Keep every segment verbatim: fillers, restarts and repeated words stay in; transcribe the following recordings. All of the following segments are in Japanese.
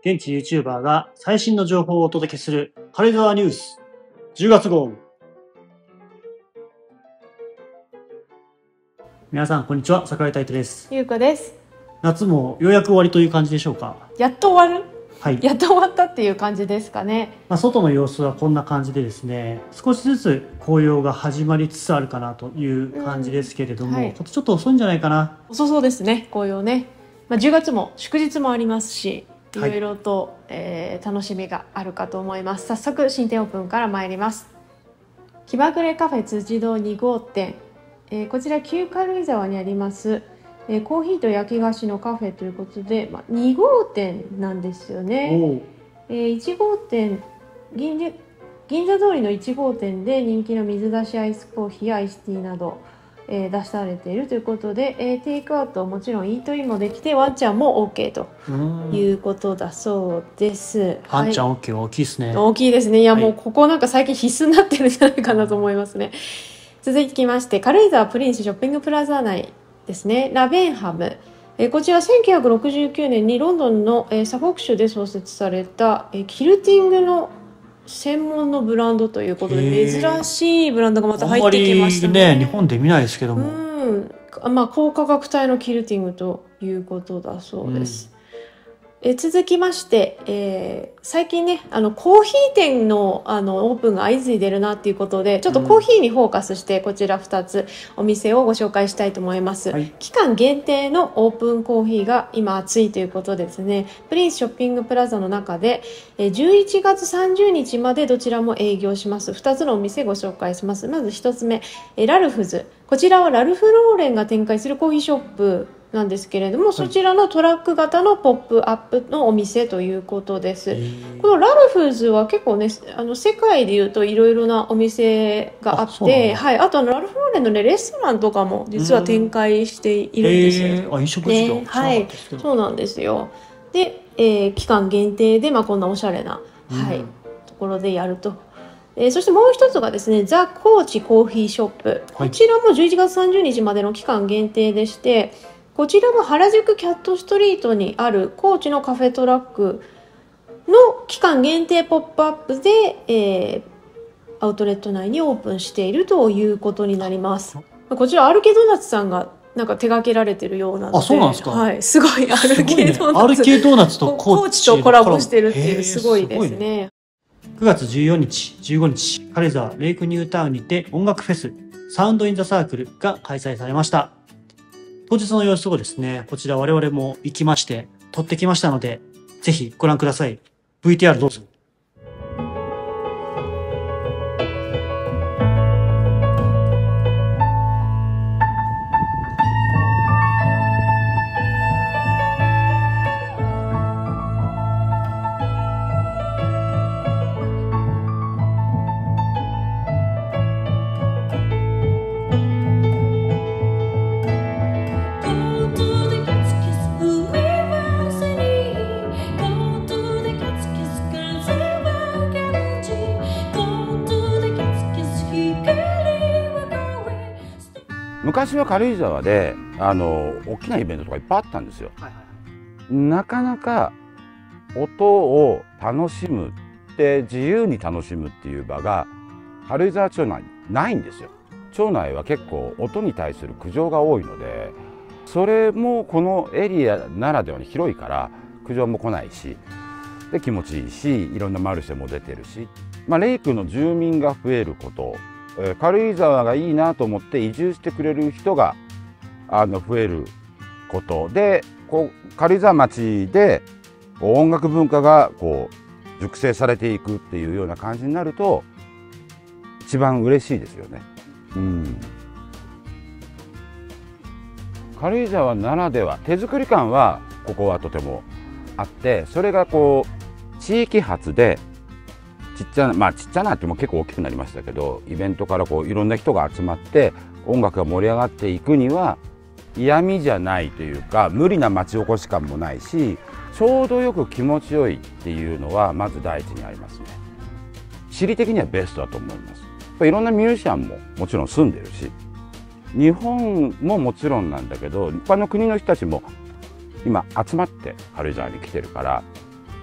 現地 YouTuber が最新の情報をお届けする軽井沢ニュースじゅうがつ号。皆さんこんにちは、桜井太斗です。 ゆうこです。 夏もようやく終わりという感じでしょうか。 やっと終わる、 はい、 やっと終わったっていう感じですかね。 まあ、外の様子はこんな感じでですね、少しずつ紅葉が始まりつつあるかなという感じですけれども、うんはい、ちょっと遅いんじゃないかな。 遅そうですね、紅葉ね。まあ、じゅうがつも祝日もありますし、いろいろと、はいえー、楽しみがあるかと思います。早速新店オープンから参ります。気まぐれカフェ辻堂に号店、えー、こちら旧軽井沢にありますえー、コーヒーと焼き菓子のカフェということで、まあ、に号店なんですよね。えー、いち号店 銀, 銀座通りのいち号店で人気の水出しアイスコーヒーやアイスティーなど、えー、出されているということで、えー、テイクアウトもちろんイートインもできてワンちゃんも OK ということだそうです。 ワンちゃん OK、はい、大きいですね。 大きいですね。いや、はい、もうここなんか最近必須になってるんじゃないかなと思いますね。続いてきまして、軽井沢プリンスショッピングプラザ内ですね、ラベンハム、えー、こちらせんきゅうひゃくろくじゅうきゅうねんにロンドンの、えー、サフォーク州で創設された、えー、キルティングの専門のブランドということで、珍しいブランドがまた入ってきましたね。 あんまりね、日本で見ないですけども、 うん、まあ、高価格帯のキルティングということだそうです。うんえ続きまして、えー、最近ねあのコーヒー店 の, あのオープンが相次いでるなっていうことで、ちょっとコーヒーにフォーカスしてこちらふたつお店をご紹介したいと思います、はい、期間限定のオープンコーヒーが今熱いということですね。プリンスショッピングプラザの中でじゅういちがつさんじゅうにちまでどちらも営業します。ふたつのお店ご紹介します。まずひとつめ、ラルフズ、こちらはラルフローレンが展開するコーヒーショップなんですけれども、そちらのトラック型のポップアップのお店ということです。このラルフズは結構ね、あの世界でいうといろいろなお店があって、あ、はい、あとラルフローレンの、ね、レストランとかも実は展開しているんですよ。 あ、飲食事業、 ね、はい、そうなんですよ。で、えー、期間限定で、まあ、こんなおしゃれな、はい、ところでやると。えー、そしてもう一つがですね、ザ・コーチコーヒーショップ、はい、こちらもじゅういちがつさんじゅうにちまでの期間限定でして、こちらは原宿キャットストリートにあるコーチのカフェトラックの期間限定ポップアップで、えー、アウトレット内にオープンしているということになります。こちらアルケドーナツさんがなんか手掛けられてるようなので、 あ、そうなんですか。 はい、すごいアルケドーナツ、ね、 アルケドーナツとコーチとコラボしてるっていう、すごいですね。 くがつじゅうよっか、じゅうごにち、軽井沢レイクニュータウンにて音楽フェスサウンドインザサークルが開催されました。当日の様子をですね、こちら我々も行きまして撮ってきましたので、ぜひご覧ください。 ブイティーアール どうぞ。 昔は軽井沢であの大きなイベントとかいっぱいあったんですよ。はいはい、なかなか音を楽しむって自由に楽しむっていう場が軽井沢町内にないんですよ。町内は結構音に対する苦情が多いので、それもこのエリアならではに広いから苦情も来ないし、で気持ちいいし、いろんなマルシェも出てるし、まあ、レイクの住民が増えること、軽井沢がいいなと思って移住してくれる人があの増えることで、こう軽井沢町で音楽文化がこう熟成されていくっていうような感じになると一番嬉しいですよね。うん、軽井沢ならでは手作り感はここはとてもあって、それがこう地域発でちっちゃな、まあちっちゃなっても結構大きくなりましたけど、イベントからこういろんな人が集まって音楽が盛り上がっていくには嫌味じゃないというか、無理な町おこし感もないし、ちょうどよく気持ちよいっていうのはまず第一にありますね。地理的にはベストだと思います。いろんなミュージシャンももちろん住んでるし、日本ももちろんなんだけど、一般の国の人たちも今集まって軽井沢に来てるから、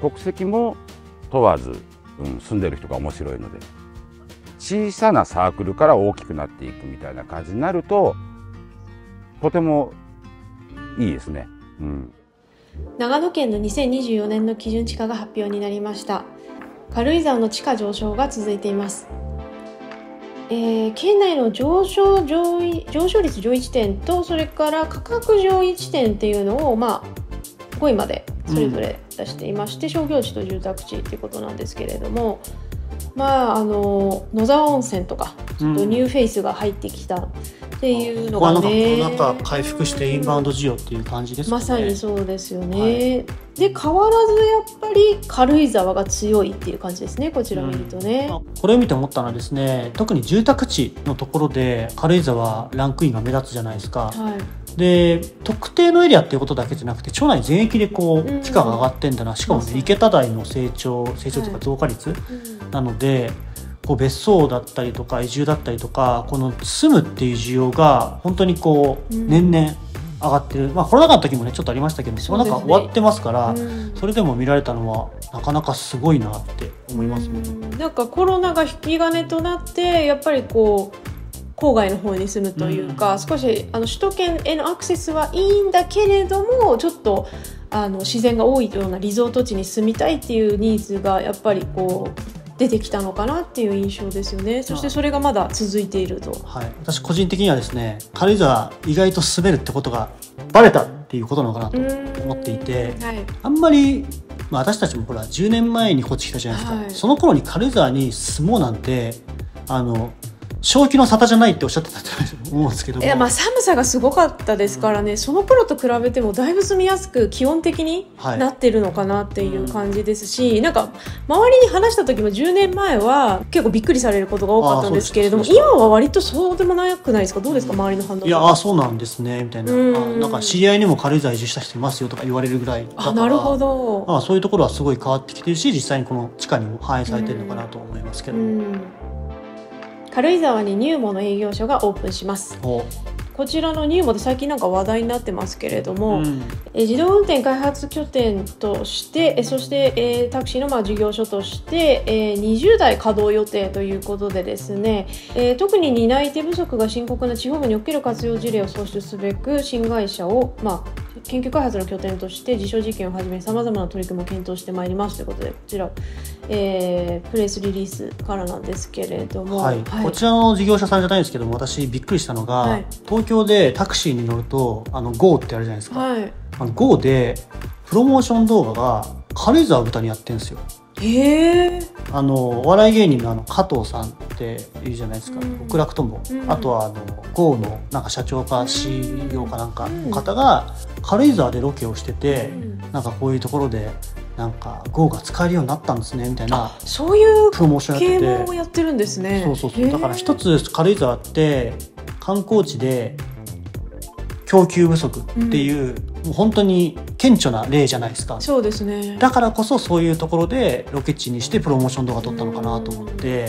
国籍も問わず、うん、住んでる人が面白いので、小さなサークルから大きくなっていくみたいな感じになるととてもいいですね。うん、 長野県のにせんにじゅうよねんの基準地価が発表になりました。軽井沢の地価上昇が続いています。えー、県内の上昇上位上昇率上位地点と、それから価格上位地点っていうのを、まあ、ごいまでそれぞれ出していまして、うん、商業地と住宅地っていうことなんですけれども、まあ、あの野沢温泉とかちょっとニューフェイスが入ってきたっていうのがね、 うん、ここはなんかコロナ禍回復してインバウンド需要っていう感じですかね。 まさにそうですよね、はい、で変わらずやっぱり軽井沢が強いっていう感じですね、こちら見るとね、 うん、これを見て思ったのはですね、特に住宅地のところで軽井沢ランクインが目立つじゃないですか、はい、で特定のエリアっていうことだけじゃなくて町内全域でこう地価が上がってんだな、しかもね池田台の成長成長というか増加率、はい、なのでこう別荘だったりとか移住だったりとか、この住むっていう需要が本当にこう年々上がってる、まあコロナ禍の時もねちょっとありましたけど、コロナ禍終わってますから、うん、それでも見られたのはなかなかすごいなって思いますね。 うん、なんかコロナが引き金となってやっぱりこう郊外の方に住むというか、うん、少しあの首都圏へのアクセスはいいんだけれども、ちょっとあの自然が多いようなリゾート地に住みたいっていうニーズがやっぱりこう出てきたのかなっていう印象ですよね。そしてそれがまだ続いていると、 はい、私個人的にはですね、軽井沢意外と住めるってことがバレたっていうことなのかなと思っていて、はい、あんまり、まあ、私たちもほらじゅうねんまえにこっち来たじゃないですか、はい、その頃に軽井沢に住もうなんてあの正気の沙汰じゃないっておっしゃってたと思うんですけども、 いやまあ寒さがすごかったですからね、うん、その頃と比べてもだいぶ住みやすく気温的になってるのかなっていう感じですし、はい、うん、なんか周りに話した時もじゅうねんまえは結構びっくりされることが多かったんですけれども、今は割とそうでもなくないですか？どうですか、うん、周りの反応。 いやあそうなんですねみたいな、うん、あなんか知り合いにも軽井沢移住した人いますよとか言われるぐらいだから、 あなるほど、 あそういうところはすごい変わってきてるし、実際にこの地価にも反映されてるのかなと思いますけど、うんうん、 軽井沢にニューモの営業所がオープンします。こちらのニューモで最近なんか話題になってますけれども、うん、え自動運転開発拠点としてえそして、えー、タクシーのまあ事業所として、えー、にじゅうだい稼働予定ということでですね、えー、特に担い手不足が深刻な地方部における活用事例を創出すべく新会社を、まあ、研究開発の拠点として実証実験をはじめさまざまな取り組みを検討してまいりますということで、こちら、えー、プレスリリースからなんですけれども、 はいはい、こちらの事業者さんじゃないんですけども、私びっくりしたのが、はい、東京でタクシーに乗るとあの ゴー ってあるじゃないですか、はい、あの ゴー でプロモーション動画が軽井沢を舞台にやってるんですよ。 へー、 あのお笑い芸人のあの加藤さんっているじゃないですか、極楽とも、うん、あとはあの ゴー のなんか社長か シーイーオー かなんかの方が軽井沢でロケをしてて、うん、なんかこういうところでなんか ゴー が使えるようになったんですねみたいな、 そういうプロモーションやってて、 系もやってるんですね。 そうそうそう、だから一つ軽井沢って観光地で供給不足っていう、うん、もう本当に顕著な例じゃないですか。 そうですね。 だからこそそういうところでロケ地にしてプロモーション動画撮ったのかなと思って、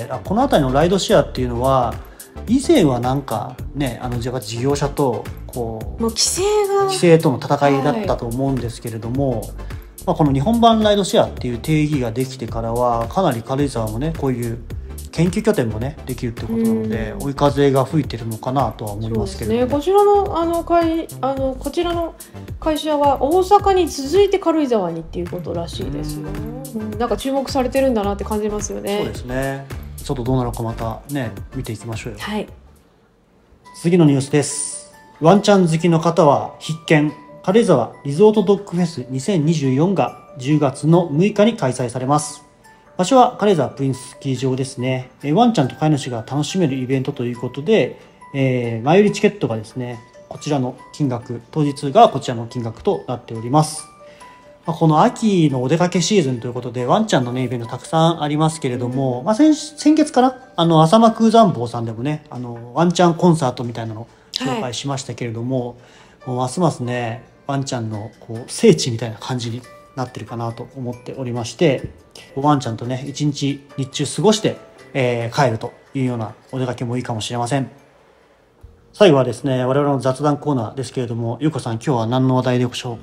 あこの辺りのライドシェアっていうのは以前はなんかね、あの事業者とこうもう規制が規制との戦いだったと思うんですけれども、はい、まあ、この日本版ライドシェアっていう定義ができてからはかなり軽井沢もねこういう研究拠点もねできるってことなので、追い風が吹いてるのかなとは思いますけど ね, ね。こちらのあの会あのこちらの会社は大阪に続いて軽井沢にっていうことらしいですよ。うん、なんか注目されてるんだなって感じますよね。 そうですね。ちょっとどうなのかまたね見ていきましょうよ。 はい。 次のニュースです。ワンちゃん好きの方は必見。軽井沢リゾートドッグフェスにせんにじゅうよんがじゅうがつのむいかに開催されます。場所は軽井沢プリンススキー場ですね。ワンちゃんと飼い主が楽しめるイベントということで、えー、前売りチケットがですね、こちらの金額、当日がこちらの金額となっております。この秋のお出かけシーズンということで、ワンちゃんのね、イベントたくさんありますけれども、まあ、先, 先月から、あの、浅間空山坊さんでもね、あの、ワンちゃんコンサートみたいなのを紹介しましたけれども、はい、もうますますね、ワンちゃんのこう聖地みたいな感じになってるかなと思っておりまして、ワンちゃんとね、一日日中過ごして、えー、帰るというようなお出かけもいいかもしれません。最後はですね、我々の雑談コーナーですけれども、ゆうこさん今日は何の話題でしょうか？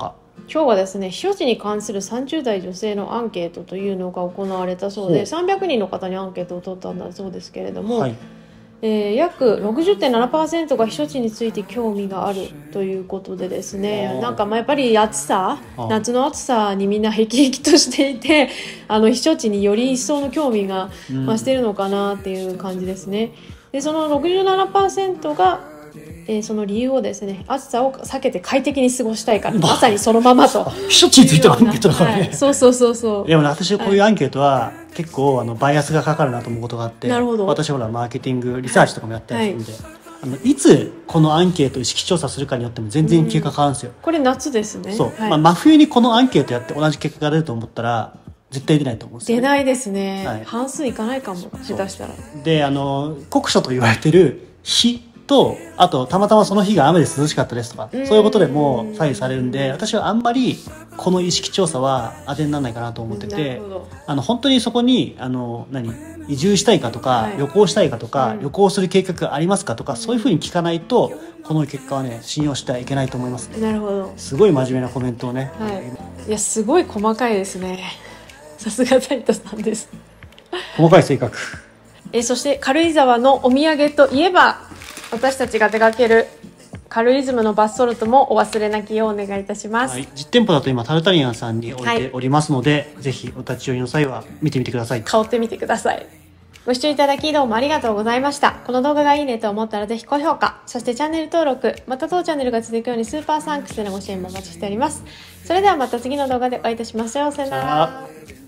今日はですね、避暑地に関するさんじゅう代女性のアンケートというのが行われたそうほうで、さんびゃくにんの方にアンケートを取ったんだそうですけれども、 はい。 えー約 ろくじゅってんななパーセント が避暑地について興味があるということでですね、 あーなんかまあやっぱり暑さあー夏の暑さにみんなへきへきとしていて、あの避暑地により一層の興味がうん増しているのかなっていう感じですね。でその ろくじゅうななパーセント が、えーその理由をですね、暑さを避けて快適に過ごしたいから、まさにそのままと避暑地についてのアンケートだからね。 はい、そうそうそうそう。 でもね、私こういうアンケートは結構あのバイアスがかかるなと思うことがあって、 なるほど私ほらマーケティングリサーチとかもやったりするんで、あのいつこのアンケートを意識調査するかによっても全然結果変わるんですよ。 これ夏ですね。 そう、 はいまあ、真冬にこのアンケートやって同じ結果が出ると思ったら絶対出ないと思うんですよ、ね。 出ないですね、 はい半数いかないかも、下手したら。 で、あの酷暑と言われてる日と、あとたまたまその日が雨で涼しかったですとか、 うんそういうことでも左右されるんで、私はあんまりこの意識調査は当てにならないかなと思ってなるてほ、ど。 あの本当にそこにあの何移住したいかとか、 はい旅行したいかとか、 うん旅行する計画がありますかとか、そういうふうに聞かないとこの結果はね信用してはいけないと思いますね。 なるほど。 すごい真面目なコメントをね、 はい。いや、すごい細かいですね。さすが成田さんです。 細かい性格。 えそして軽井沢のお土産といえば、私たちが手掛ける軽井沢のバスソルトもお忘れなきようお願いいたします。 はい、実店舗だと今タルタリアンさんに置いはいておりますので、ぜひお立ち寄りの際は見てみてください。 香ってみてください。ご視聴いただきどうもありがとうございました。この動画がいいねと思ったらぜひ高評価、そしてチャンネル登録、また当チャンネルが続くようにスーパーサンクスでのご支援もお待ちしております。それではまた次の動画でお会いいたしましょう。さよなさよならら。